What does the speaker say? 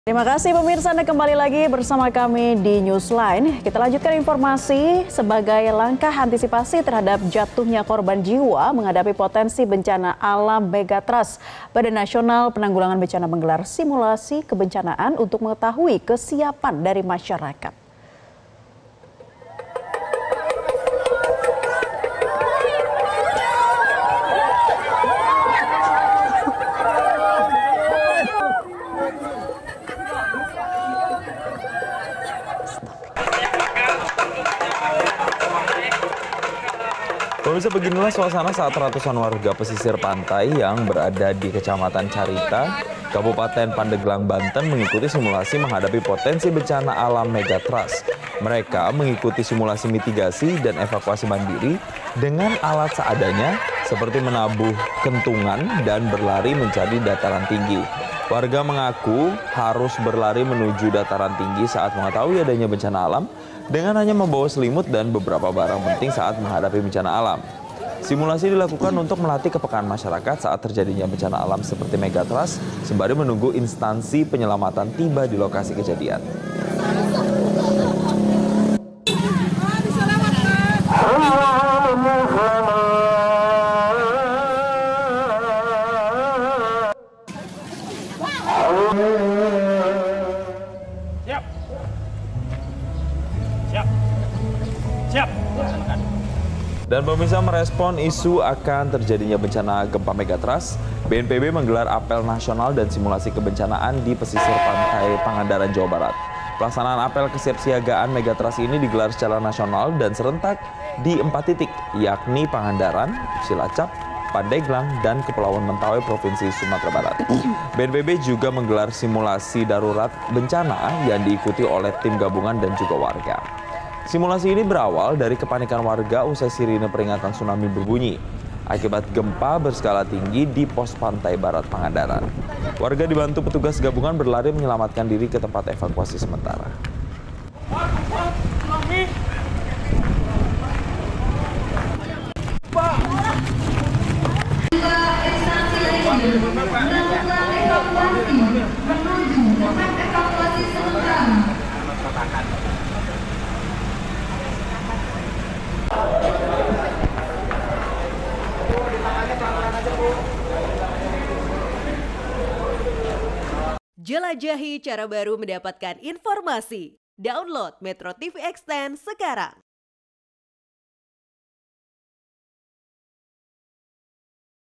Terima kasih pemirsa, Anda kembali lagi bersama kami di Newsline. Kita lanjutkan informasi sebagai langkah antisipasi terhadap jatuhnya korban jiwa menghadapi potensi bencana alam Megatrust. Badan Nasional Penanggulangan Bencana menggelar simulasi kebencanaan untuk mengetahui kesiapan dari masyarakat. Pemirsa, beginilah suasana saat ratusan warga pesisir pantai yang berada di Kecamatan Carita, Kabupaten Pandeglang, Banten mengikuti simulasi menghadapi potensi bencana alam Megatrust. Mereka mengikuti simulasi mitigasi dan evakuasi mandiri dengan alat seadanya seperti menabuh kentungan dan berlari mencari dataran tinggi. Warga mengaku harus berlari menuju dataran tinggi saat mengetahui adanya bencana alam dengan hanya membawa selimut dan beberapa barang penting saat menghadapi bencana alam. Simulasi dilakukan untuk melatih kepekaan masyarakat saat terjadinya bencana alam seperti Megatrust sembari menunggu instansi penyelamatan tiba di lokasi kejadian. Siap. Dan pemirsa, merespon isu akan terjadinya bencana gempa Megatrust, BNPB menggelar apel nasional dan simulasi kebencanaan di pesisir pantai Pangandaran, Jawa Barat. Pelaksanaan apel kesiapsiagaan Megatrust ini digelar secara nasional dan serentak di 4 titik, yakni Pangandaran, Cilacap, Pandeglang, dan Kepulauan Mentawai, Provinsi Sumatera Barat. BNPB juga menggelar simulasi darurat bencana yang diikuti oleh tim gabungan dan juga warga. Simulasi ini berawal dari kepanikan warga usai sirine peringatan tsunami berbunyi akibat gempa berskala tinggi di pos pantai barat Pangandaran. Warga dibantu petugas gabungan berlari menyelamatkan diri ke tempat evakuasi sementara. Jelajahi cara baru mendapatkan informasi. Download Metro TV Extend sekarang.